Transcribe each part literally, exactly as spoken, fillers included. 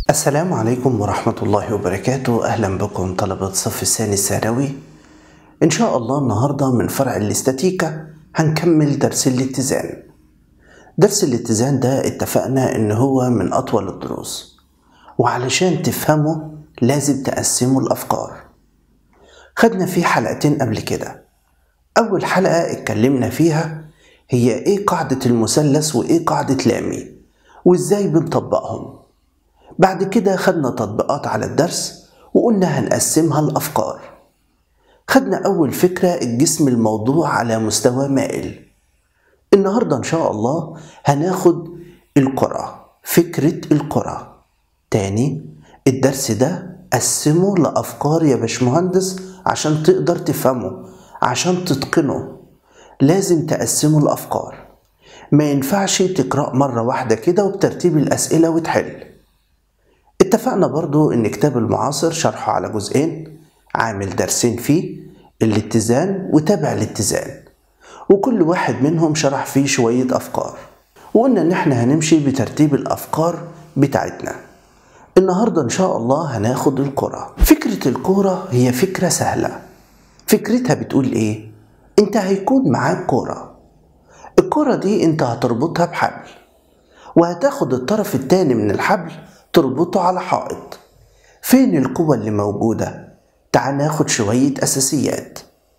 السلام عليكم ورحمة الله وبركاته. أهلا بكم طلبة الصف الثاني الثانوي. إن شاء الله النهاردة من فرع الاستاتيكا هنكمل درس الاتزان. درس الاتزان ده اتفقنا إن هو من أطول الدروس، وعلشان تفهمه لازم تقسموا الأفكار. خدنا فيه حلقتين قبل كده. أول حلقة اتكلمنا فيها هي إيه قاعدة المثلث وإيه قاعدة لامي وإزاي بنطبقهم. بعد كده خدنا تطبيقات على الدرس وقلنا هنقسمها لأفكار. خدنا أول فكرة الجسم الموضوع على مستوى مائل. النهاردة إن شاء الله هناخد الكرة، فكرة الكرة. تاني الدرس ده قسمه لأفكار يا باشمهندس عشان تقدر تفهمه، عشان تتقنه لازم تقسمه لأفكار. ما ينفعش تقرأ مرة واحدة كده وبترتيب الأسئلة وتحل. اتفقنا برضو ان كتاب المعاصر شرحه على جزئين، عامل درسين فيه، الاتزان وتابع الاتزان، وكل واحد منهم شرح فيه شوية افكار، وقلنا ان احنا هنمشي بترتيب الافكار بتاعتنا. النهاردة ان شاء الله هناخد الكرة. فكرة الكرة هي فكرة سهلة. فكرتها بتقول ايه؟ انت هيكون معاك كرة. الكرة دي انت هتربطها بحبل، وهتاخد الطرف التاني من الحبل تربطه على حائط. فين القوة اللي موجودة؟ تعال ناخد شوية أساسيات.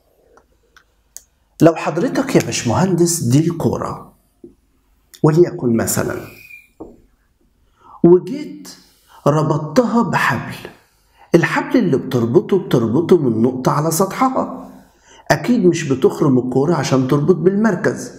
لو حضرتك يا باشمهندس دي الكورة وليكن مثلا، وجيت ربطتها بحبل، الحبل اللي بتربطه بتربطه من نقطة على سطحها. أكيد مش بتخرم الكورة عشان تربط بالمركز.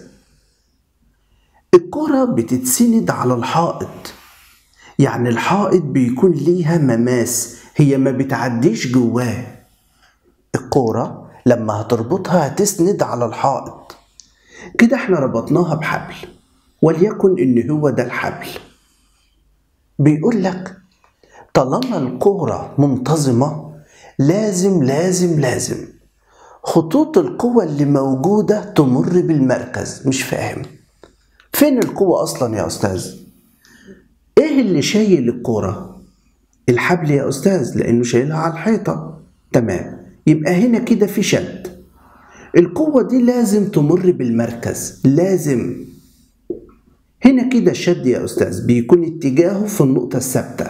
الكورة بتتسند على الحائط، يعني الحائط بيكون ليها مماس، هي ما بتعديش جواه. الكورة لما هتربطها هتسند على الحائط. كده احنا ربطناها بحبل، وليكن ان هو ده الحبل. بيقول لك طالما الكورة منتظمة لازم لازم لازم خطوط القوة اللي موجودة تمر بالمركز. مش فاهم فين القوة اصلا يا استاذ؟ ايه اللي شايل الكرة؟ الحبل يا استاذ، لانه شايلها على الحيطة. تمام، يبقى هنا كده في شد. القوة دي لازم تمر بالمركز، لازم. هنا كده الشد يا استاذ بيكون اتجاهه في النقطة الثابتة.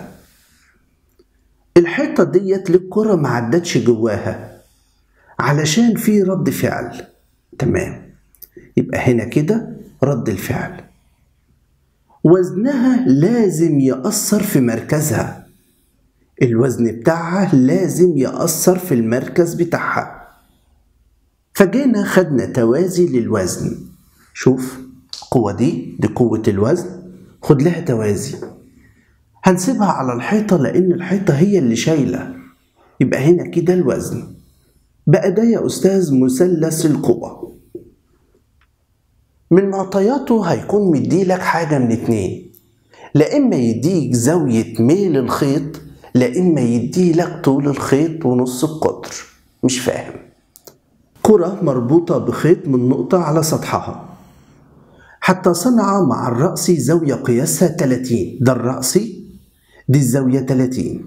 الحيطة ديت للكرة ما عدتش جواها علشان في رد فعل. تمام، يبقى هنا كده رد الفعل. وزنها لازم يأثر في مركزها، الوزن بتاعها لازم يأثر في المركز بتاعها. فجينا خدنا توازي للوزن. شوف القوة دي دي قوة الوزن، خد لها توازي. هنسيبها على الحيطة لأن الحيطة هي اللي شايلة. يبقى هنا كده الوزن. بقى ده يا أستاذ مثلث القوة. من معطياته هيكون مديلك حاجة من اتنين، لا إما يديك زاوية ميل الخيط، لا إما يديلك طول الخيط ونص القطر. مش فاهم. كرة مربوطة بخيط من نقطة على سطحها، حتى صنع مع الرأس زاوية قياسها تلاتين. ده الرأسي، دي الزاوية تلاتين.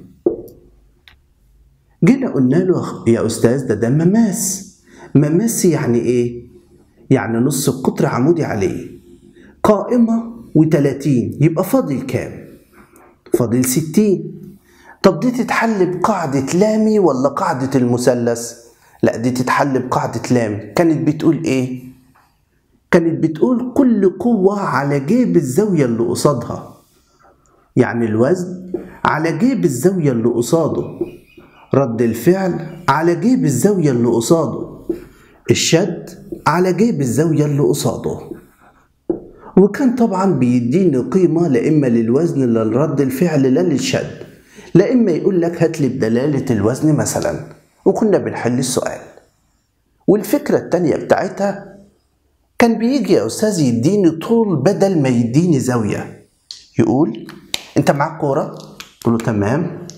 جينا قلنا له يا أستاذ ده ده مماس. مماس يعني إيه؟ يعني نص القطر عمودي عليه، قائمة وتلاتين، يبقى فاضل كام؟ فاضل ستين. طب دي تتحل بقاعدة لامي ولا قاعدة المثلث؟ لا، دي تتحل بقاعدة لامي. كانت بتقول ايه؟ كانت بتقول كل قوة على جيب الزاوية اللي قصادها، يعني الوزن على جيب الزاوية اللي قصاده، رد الفعل على جيب الزاوية اللي قصاده، الشد على جيب الزاوية اللي قصاده. وكان طبعا بيديني قيمة لا إما للوزن لا لرد الفعل لا للشد، لا إما يقول لك هات لي بدلالة الوزن مثلا، وكنا بنحل السؤال. والفكرة التانية بتاعتها كان بيجي يا أستاذ يديني طول بدل ما يديني زاوية. يقول أنت معاك كورة؟ قلت له تمام.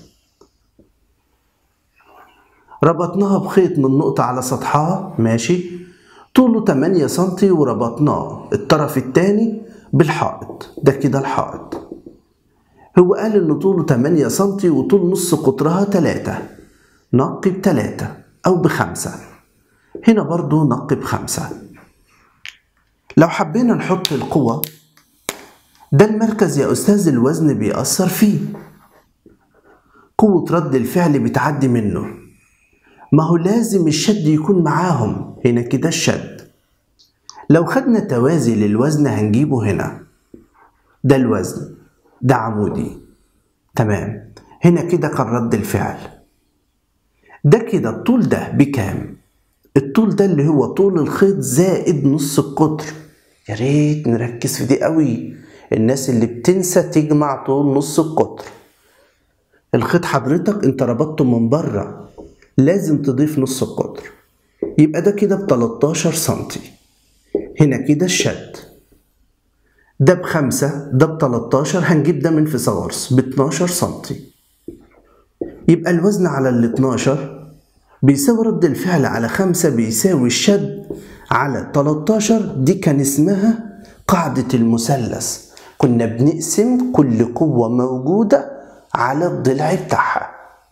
ربطناها بخيط من نقطة على سطحها، ماشي، طوله تمانية سنتي، وربطناه الطرف التاني بالحائط. ده كده الحائط. هو قال إن طوله تمانية سنتي وطول نص قطرها تلاتة، نقي بتلاتة أو بخمسة. هنا برضو نقي بخمسة. لو حبينا نحط القوة، ده المركز يا أستاذ الوزن بيأثر فيه، قوة رد الفعل بتعدي منه، ما هو لازم الشد يكون معاهم. هنا كده الشد. لو خدنا توازي للوزن هنجيبه هنا، ده الوزن، ده عمودي، تمام. هنا كده كان رد الفعل. ده كده الطول ده بكام؟ الطول ده اللي هو طول الخيط زائد نص القطر. يا ريت نركز في دي قوي، الناس اللي بتنسى تجمع طول نص القطر. الخيط حضرتك انت ربطته من بره، لازم تضيف نص القطر، يبقى ده كده ب تلتاشر سنتي. هنا كده الشد، ده بخمسة، ده بتلتاشر، هنجيب ده من فيثاغورس ب اتناشر سنتي. يبقى الوزن على ال اتناشر بيساوي رد الفعل على خمسة بيساوي الشد على تلتاشر. دي كان اسمها قاعدة المثلث، كنا بنقسم كل قوة موجودة على الضلع بتاعها.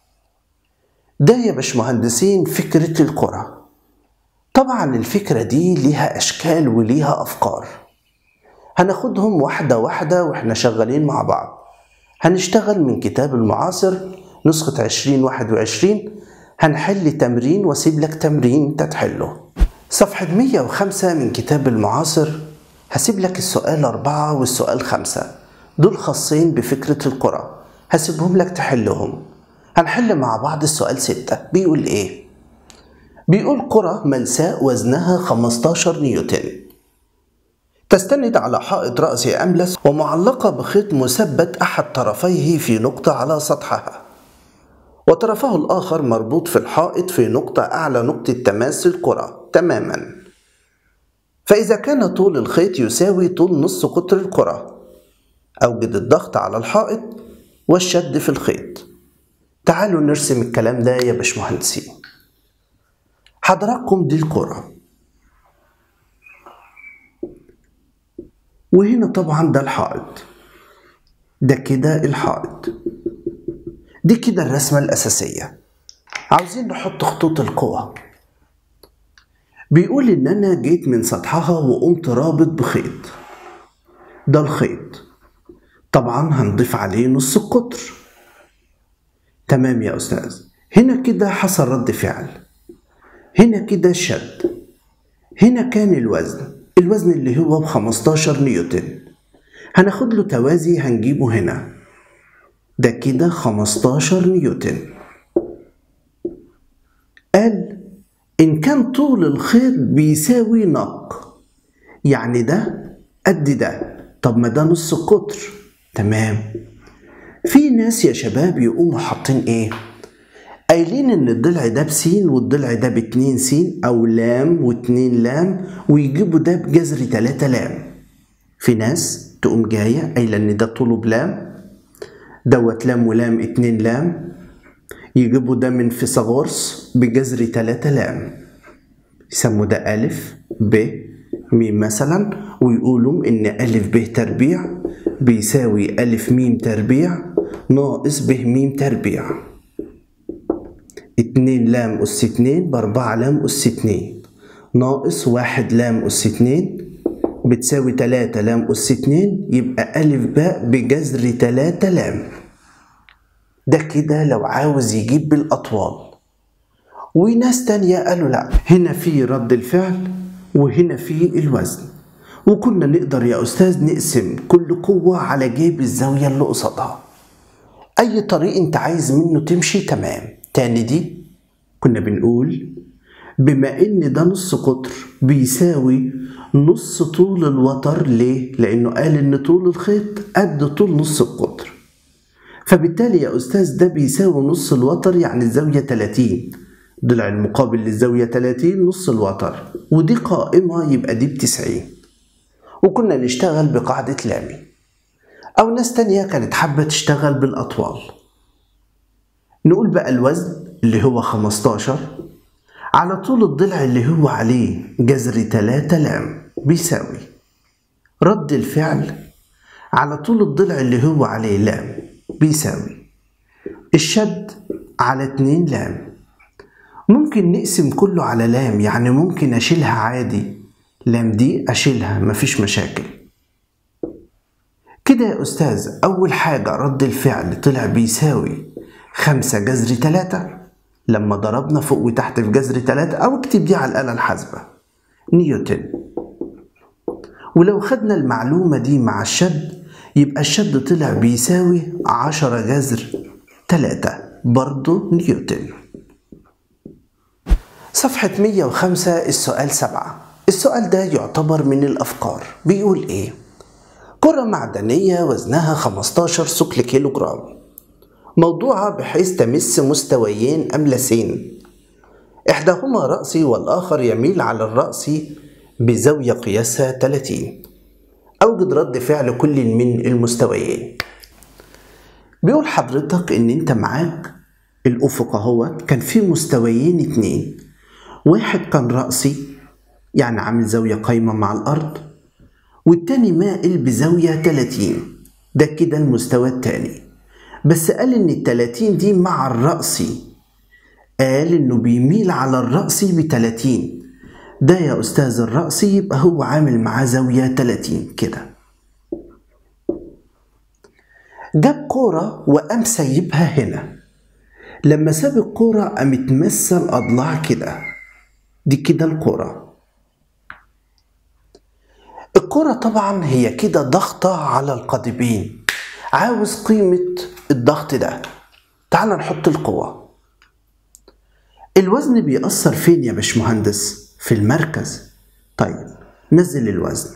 ده يا باشمهندسين فكرة الكرة. طبعا الفكرة دي ليها أشكال وليها أفكار، هناخدهم واحدة واحدة واحنا شغالين مع بعض. هنشتغل من كتاب المعاصر نسخة عشرين واحد وعشرين، هنحل تمرين واسيب لك تمرين انت تحله. صفحة مية وخمسة من كتاب المعاصر هسيب لك السؤال أربعة والسؤال خمسة، دول خاصين بفكرة الكرة، هسيبهم لك تحلهم. هنحل مع بعض السؤال ستة. بيقول ايه؟ بيقول كرة ملساء وزنها خمستاشر نيوتن، تستند على حائط رأسي أملس ومعلقة بخيط مثبت أحد طرفيه في نقطة على سطحها، وطرفه الآخر مربوط في الحائط في نقطة أعلى نقطة تماس الكرة تماما. فإذا كان طول الخيط يساوي طول نص قطر الكرة، أوجد الضغط على الحائط والشد في الخيط. تعالوا نرسم الكلام ده يا باشمهندسين. حضراتكم دي الكرة، وهنا طبعا ده الحائط، ده كده الحائط، دي كده الرسمة الأساسية. عاوزين نحط خطوط القوة. بيقول إن أنا جيت من سطحها وقمت رابط بخيط، ده الخيط، طبعا هنضيف عليه نص القطر. تمام يا أستاذ. هنا كده حصل رد فعل، هنا كده الشد، هنا كان الوزن، الوزن اللي هو بخمستاشر نيوتن، هناخد له توازي هنجيبه هنا، ده كده خمستاشر نيوتن. قال إن كان طول الخيط بيساوي نق، يعني ده قد ده، طب ما ده نص القطر، تمام. في ناس يا شباب يقوموا حاطين ايه؟ قايلين ان الضلع ده بسين والضلع ده باتنين سين او لام واتنين لام، ويجيبوا ده بجذر تلاتة لام. في ناس تقوم جاية قايلة ان ده طوله بلام، دوت لام ولام اتنين لام، يجيبوا ده من فيثاغورس بجذر تلاتة لام، يسموا ده ألف ب ميم مثلا، ويقولوا ان ألف ب تربيع بيساوي ألف ميم تربيع ناقص ب ميم تربيع، اتنين لام أس اتنين بأربعة لام أس اتنين ناقص واحد لام أس اتنين بتساوي تلاتة لام أس اتنين، يبقى ألف باء بجذر تلاتة لام. ده كده لو عاوز يجيب بالأطوال. وناس تانية قالوا لا، هنا في رد الفعل وهنا في الوزن، وكنا نقدر يا أستاذ نقسم كل قوة على جيب الزاوية اللي قصادها. أي طريق أنت عايز منه تمشي تمام. تاني دي كنا بنقول بما إن ده نص قطر بيساوي نص طول الوتر. ليه؟ لأنه قال إن طول الخيط قد طول نص القطر، فبالتالي يا أستاذ ده بيساوي نص الوتر، يعني الزاوية تلاتين، ضلع المقابل للزاوية تلاتين نص الوتر، ودي قائمة يبقى دي بتسعين. وكنا نشتغل بقاعدة لامي. أو ناس تانية كانت حابة تشتغل بالأطوال. نقول بقى الوزن اللي هو خمستاشر على طول الضلع اللي هو عليه جذر تلاتة لام بيساوي رد الفعل على طول الضلع اللي هو عليه لام بيساوي الشد على اتنين لام. ممكن نقسم كله على لام، يعني ممكن أشيلها عادي، لام دي أشيلها مفيش مشاكل. كده يا أستاذ أول حاجة رد الفعل طلع بيساوي خمسة جذر تلاتة لما ضربنا فوق وتحت في جذر تلاتة، أو اكتب دي على الآلة الحاسبة نيوتن. ولو خدنا المعلومة دي مع الشد يبقى الشد طلع بيساوي عشرة جذر تلاتة برضو نيوتن. صفحة مية وخمسة السؤال سبعة. السؤال ده يعتبر من الأفكار. بيقول إيه؟ كرة معدنية وزنها خمستاشر ثقل كيلو جرام، موضوعة بحيث تمس مستويين أملسين، إحداهما رأسي والآخر يميل على الرأس بزاوية قياسها تلاتين. أوجد رد فعل كل من المستويين. بيقول حضرتك إن أنت معاك الأفق اهوت، كان فيه مستويين اتنين، واحد كان رأسي يعني عامل زاوية قايمة مع الأرض، والتاني مائل بزاوية تلاتين، ده كده المستوى التاني. بس قال إن التلاتين دي مع الرأسي، قال إنه بيميل على الرأسي بتلاتين، ده يا أستاذ الرأسي يبقى هو عامل معاه زاوية تلاتين كده. جاب كورة وقام سايبها هنا، لما ساب الكورة قام اتمثل أضلاع كده، دي كده الكورة. الكورة طبعا هي كده ضغطة على القضيبين، عاوز قيمة الضغط ده. تعال نحط القوة. الوزن بيأثر فين يا باشمهندس؟ في المركز. طيب نزل الوزن.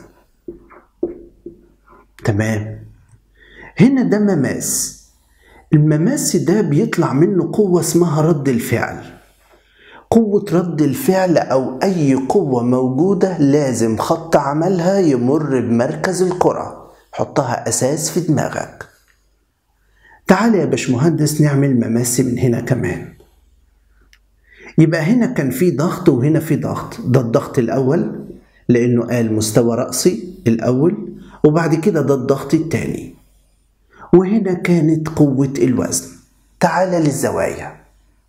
تمام. هنا ده مماس، المماس ده بيطلع منه قوة اسمها رد الفعل. قوة رد الفعل أو أي قوة موجودة لازم خط عملها يمر بمركز الكرة، حطها أساس في دماغك. تعال يا باشمهندس نعمل مماس من هنا كمان. يبقى هنا كان في ضغط وهنا في ضغط، ده الضغط الأول لأنه قال مستوى رأسي الأول، وبعد كده ده الضغط التاني، وهنا كانت قوة الوزن. تعال للزوايا.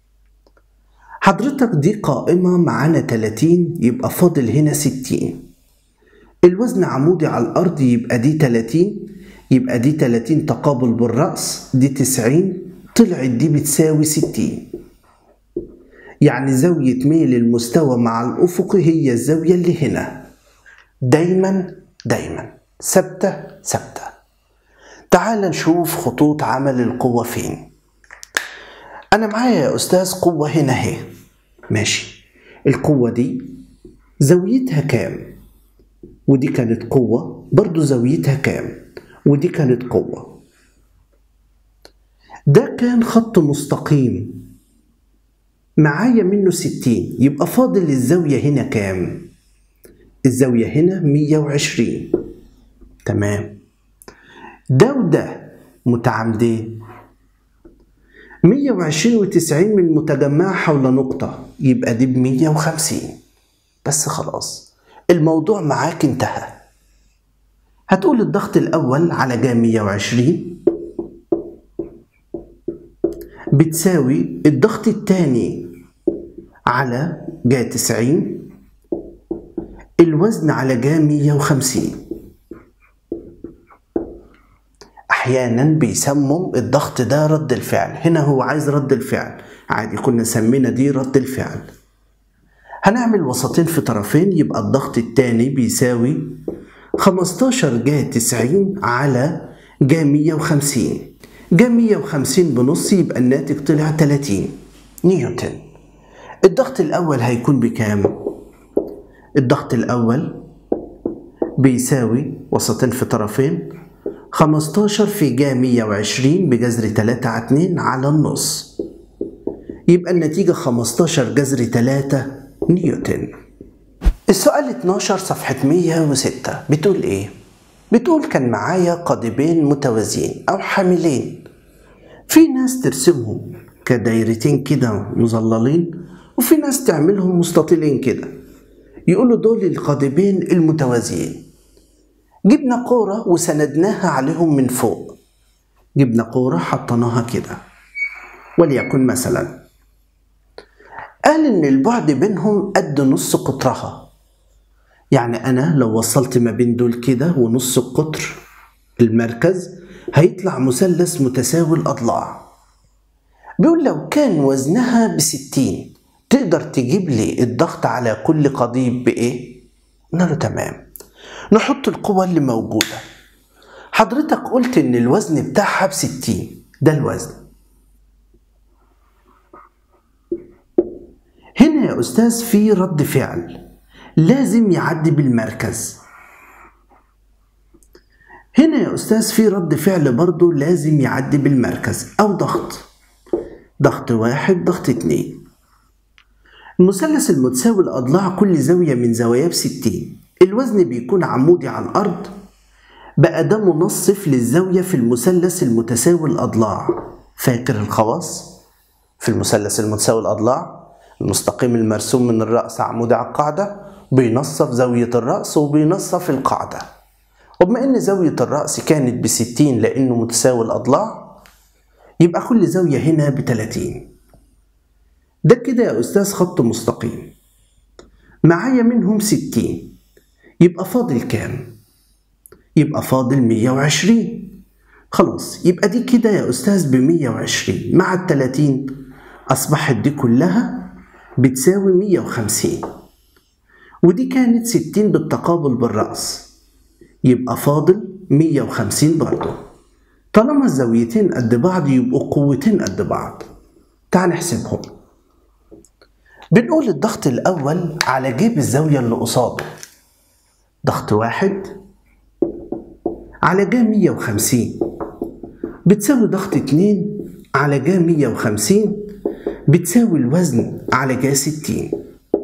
حضرتك دي قائمة معانا تلاتين، يبقى فاضل هنا ستين. الوزن عمودي على الأرض يبقى دي تلاتين، يبقى دي تلاتين تقابل بالرأس، دي تسعين، طلعت دي بتساوي ستين. يعني زاوية ميل المستوى مع الأفق هي الزاوية اللي هنا، دايما دايما ثابتة ثابتة. تعال نشوف خطوط عمل القوة فين. أنا معايا يا أستاذ قوة هنا اهي، ماشي. القوة دي زاويتها كام؟ ودي كانت قوة برضو زاويتها كام؟ ودي كانت قوة. ده كان خط مستقيم معايا منه ستين، يبقى فاضل الزاوية هنا كام؟ الزاوية هنا مية وعشرين. تمام. ده وده متعامدين، مية وعشرين وتسعين من متجمعة حول نقطة، يبقى دي بمية وخمسين. بس خلاص الموضوع معاك انتهى. هتقول الضغط الأول على جا مية وعشرين بتساوي الضغط الثاني على جا تسعين، الوزن على جا مية وخمسين. أحيانا بيسمم الضغط ده رد الفعل، هنا هو عايز رد الفعل، عادي كنا سمينا دي رد الفعل. هنعمل وسطين في طرفين، يبقى الضغط الثاني بيساوي خمستاشر جا تسعين على جا مية وخمسين، جا مية وخمسين بنص، يبقى الناتج طلع تلاتين نيوتن. الضغط الأول هيكون بكام؟ الضغط الأول بيساوي وسطين في طرفين، خمستاشر في جا مية وعشرين بجذر تلاتة على اتنين على النص، يبقى النتيجة خمستاشر جذر تلاتة نيوتن. السؤال اتناشر صفحة مية وستة بتقول ايه؟ بتقول كان معايا قضيبين متوازيين أو حاملين، في ناس ترسمهم كدايرتين كده مظللين، وفي ناس تعملهم مستطيلين كده، يقولوا دول القضيبين المتوازيين. جبنا كورة وسندناها عليهم من فوق، جبنا كورة حطيناها كده، وليكن مثلا قال إن البعد بينهم قد نص قطرها. يعني أنا لو وصلت ما بين دول كده ونص القطر المركز هيطلع مثلث متساوي الأضلاع. بيقول لو كان وزنها بستين تقدر تجيب لي الضغط على كل قضيب بإيه؟ قلنا له تمام، نحط القوة اللي موجودة. حضرتك قلت إن الوزن بتاعها بستين، ده الوزن. هنا يا أستاذ في رد فعل لازم يعدي بالمركز. هنا يا أستاذ في رد فعل برضو لازم يعدي بالمركز أو ضغط، ضغط واحد ضغط اتنين. المثلث المتساوي الأضلاع كل زاوية من زواياه بستين، الوزن بيكون عمودي على الأرض، بقى ده منصف للزاوية في المثلث المتساوي الأضلاع. فاكر الخواص؟ في المثلث المتساوي الأضلاع المستقيم المرسوم من الرأس عمودي على القاعدة بينصف زاوية الرأس وبينصف القاعدة. وبما إن زاوية الرأس كانت بستين لأنه متساوي الأضلاع يبقى كل زاوية هنا بتلاتين. ده كده يا أستاذ خط مستقيم، معايا منهم ستين، يبقى فاضل كام؟ يبقى فاضل مية وعشرين. خلاص يبقى دي كده يا أستاذ بمية وعشرين مع التلاتين أصبحت دي كلها بتساوي مية وخمسين، ودي كانت ستين بالتقابل بالرأس، يبقى فاضل مية وخمسين برضو. طالما الزاويتين قد بعض يبقوا قوتين قد بعض. تعال نحسبهم. بنقول الضغط الأول على جيب الزاوية اللي قصاده ضغط واحد على جا مية وخمسين بتساوي ضغط اتنين على جا مية وخمسين بتساوي الوزن على جا ستين.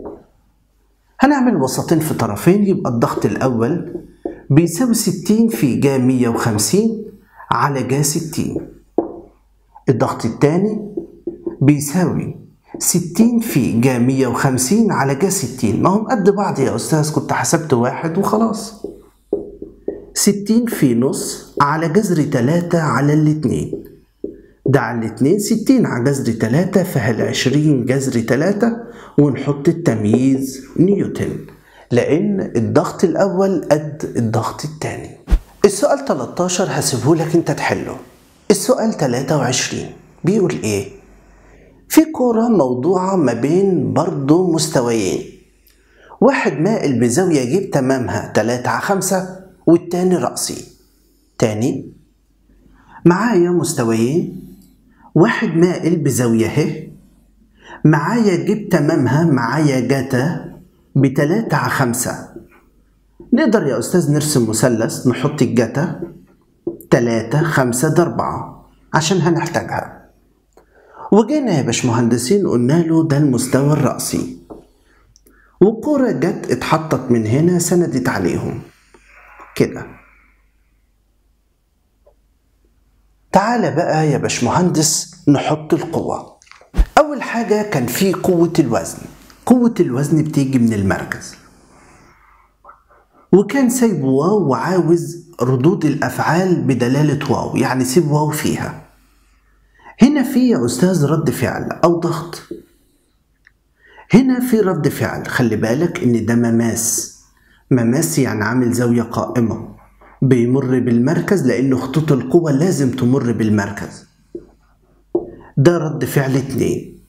هنعمل وسطين في طرفين، يبقى الضغط الأول بيساوي ستين في جا مية وخمسين على جا ستين. الضغط الثاني بيساوي ستين في جا مية وخمسين على جا ستين. ما هم قد بعض يا أستاذ، كنت حسبت واحد وخلاص. ستين في نص على جذر تلاتة على الاتنين، ده على الاتنين ستين على جذر تلاتة فهل عشرين جذر تلاتة، ونحط التمييز نيوتن لأن الضغط الأول قد الضغط الثاني. السؤال تلتاشر هسيبه لك انت تحله. السؤال تلاتة وعشرين بيقول ايه؟ في كرة موضوعة ما بين برضو مستويين، واحد مائل بزاوية جيب تمامها تلاتة على خمسة والتاني رأسي. تاني معايا مستويين، واحد مائل بزاوية ه، معايا جيب تمامها معايا جاتا بتلاتة على خمسة. نقدر يا أستاذ نرسم مثلث نحط الجاتا تلاتة خمسة ده أربعة عشان هنحتاجها. وجينا يا باشمهندسين قلنا له ده المستوى الرأسي، والكرة جت اتحطت من هنا سندت عليهم كده. تعالى بقى يا باشمهندس نحط القوة. أول حاجة كان في قوة الوزن. قوة الوزن بتيجي من المركز، وكان سايب واو وعاوز ردود الأفعال بدلالة واو، يعني سيب واو فيها. هنا في يا أستاذ رد فعل أو ضغط، هنا في رد فعل. خلي بالك إن ده مماس، مماس يعني عامل زاوية قائمة بيمر بالمركز لأن خطوط القوة لازم تمر بالمركز. ده رد فعل اتنين.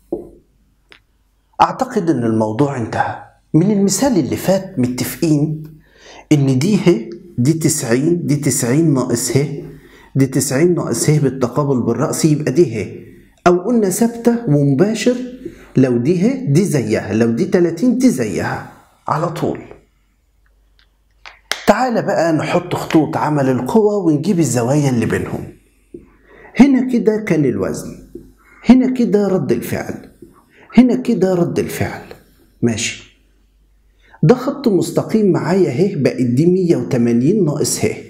أعتقد إن الموضوع انتهى. من المثال اللي فات متفقين إن دي ه دي تسعين، دي تسعين ناقص ه، دي تسعين ناقص ه بالتقابل بالرأس يبقى دي ه، أو قلنا ثابتة ومباشر لو دي ه دي زيها، لو دي تلاتين دي زيها على طول. تعال بقى نحط خطوط عمل القوة ونجيب الزوايا اللي بينهم. هنا كده كان الوزن، هنا كده رد الفعل، هنا كده رد الفعل. ماشي، ده خط مستقيم معايا ه بقت دي مية وتمانين ناقص ه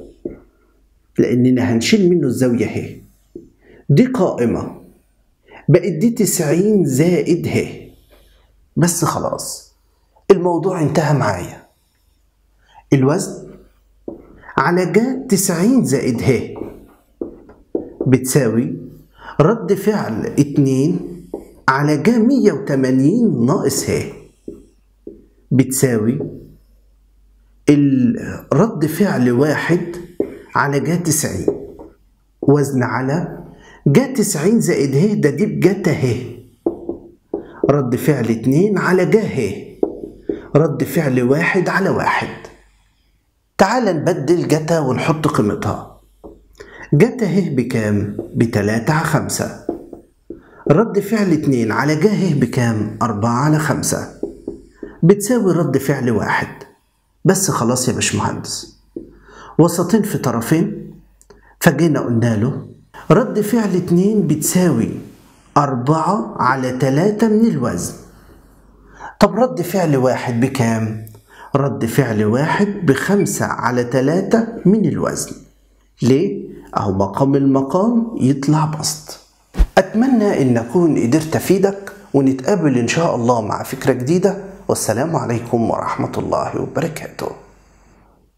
لأننا هنشيل منه الزاوية ه. دي قائمة بقت دي تسعين زائد ه. بس خلاص الموضوع انتهى معايا. الوزن على جا تسعين زائد ه بتساوي رد فعل اتنين على جا مية وتمانين ناقص ه، بتساوي رد فعل واحد على جا تسعين، وزن على جا تسعين زائد ه، ده دي بجتا ه، رد فعل اتنين على جا ه، رد فعل واحد على واحد. تعال نبدل جتا ونحط قيمتها. جتا ه بكام؟ بتلاتة على خمسة. رد فعل اتنين على جا ه بكام؟ أربعة على خمسة، بتساوي رد فعل واحد. بس خلاص يا باشمهندس، وسطين في طرفين، فجينا قلنا له رد فعل اتنين بتساوي أربعة على تلاتة من الوزن. طب رد فعل واحد بكام؟ رد فعل واحد بخمسة على تلاتة من الوزن. ليه؟ أهو مقام المقام يطلع بسط. أتمنى أن أكون قدرت أفيدك، ونتقابل إن شاء الله مع فكرة جديدة، والسلام عليكم ورحمة الله وبركاته.